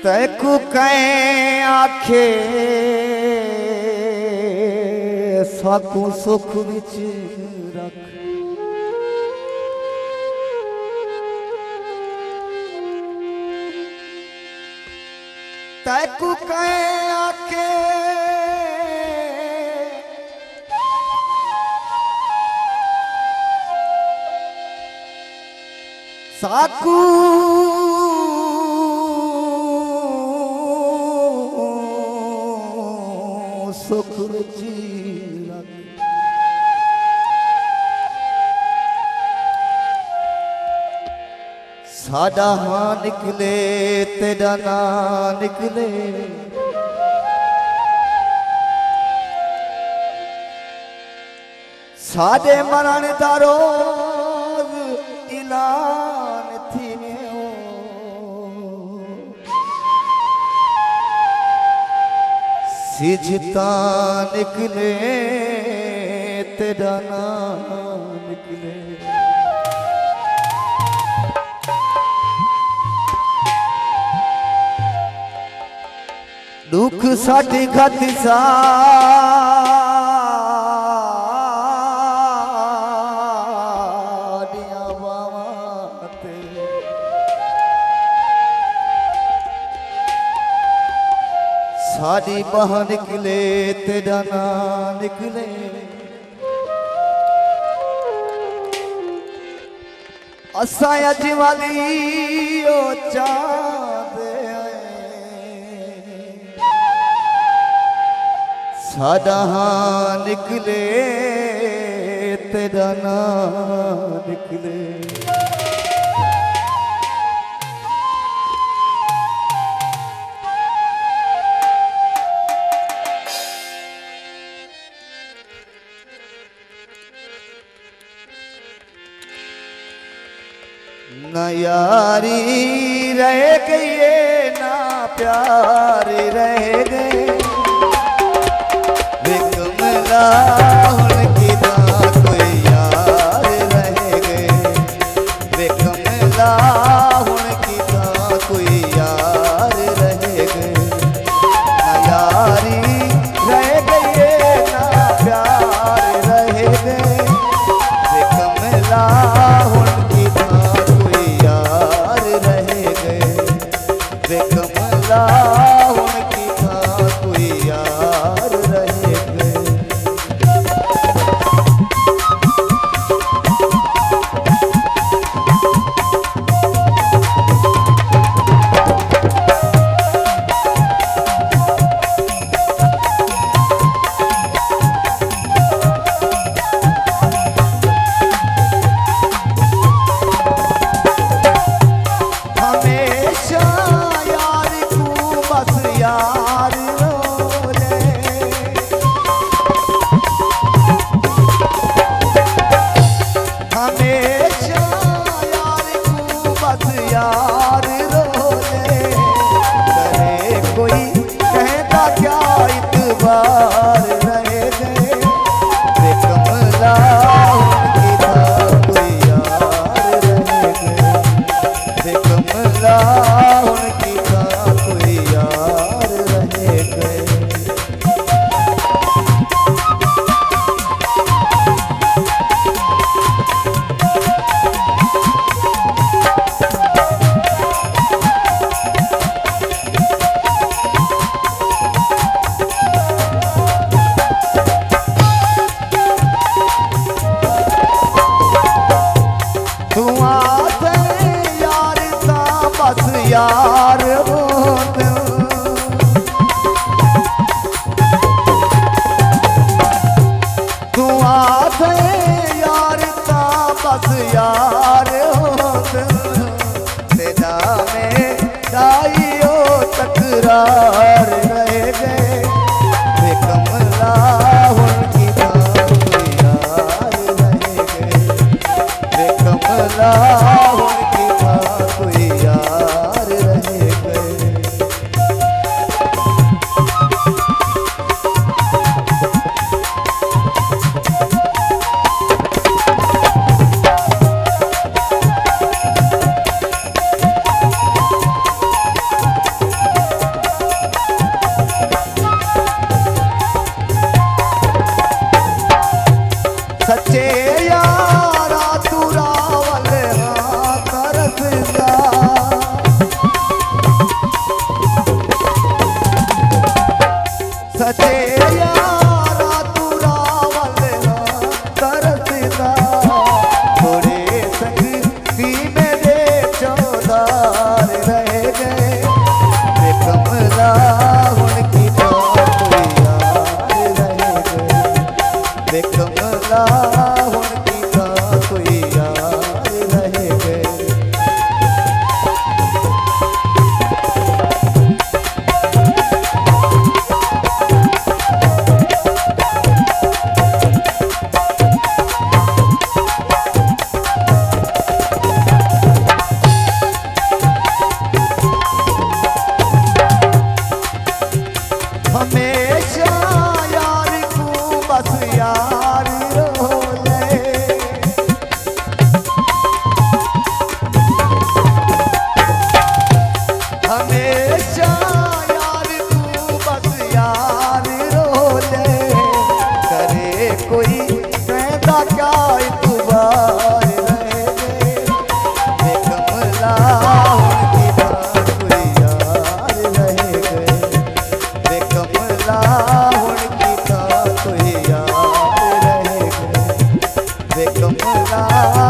तैकू कहीं आखे साकू सुख विच रख तैकू कहीं आखे साकू सुख जीवन साडा हाँ निकले तेरा ना निकले साडे मरण दा रोज ऐलान थी सिजता निकले तेरा नाम निकले दुख साडी खाती साडियां बावां ते साडी बाह निकले तेरा ना निकले असा अज वाली ओ चांद साडा हाँ निकले तेरा ना निकले ना यारी रह गई ना प्यार रह गए कमला उनकी ना कोई यार रह गए वे कमला उनकी ना कोई यार रह गए ना यारी रह गई ना प्यार रह गए वे कमला उनकी ना कोई यार रह गए वे कमला उनकी ना कोई यार रह गए यार तू आते यार ता बस यार तेरा में दाइयो तकरार रह गए वे कमला उनकी ना कोई यार रह गए वे कमला उनकी ना कोई यार रह गए वे कमला